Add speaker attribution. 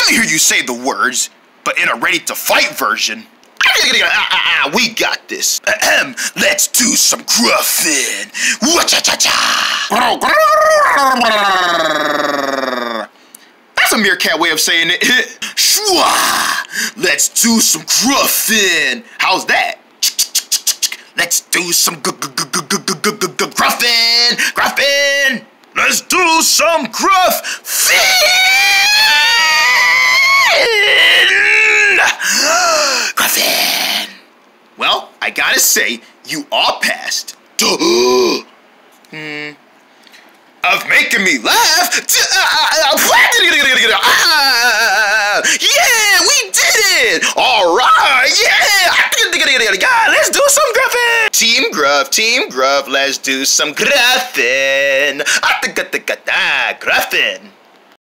Speaker 1: Let me hear you say the words, but in a ready-to-fight version. We got this. Let's do some Gruffin. That's a meerkat way of saying it. Let's do some Gruffin. How's that? Let's do some Gruffin. Gruffin. Let's do some Gruffin. Gruffin. Well, I gotta say, you all passed. Of making me laugh. Yeah, we did it. All right, yeah. Let's do some Gruffin. Team Gruff, let's do some Gruffin. Gruffin.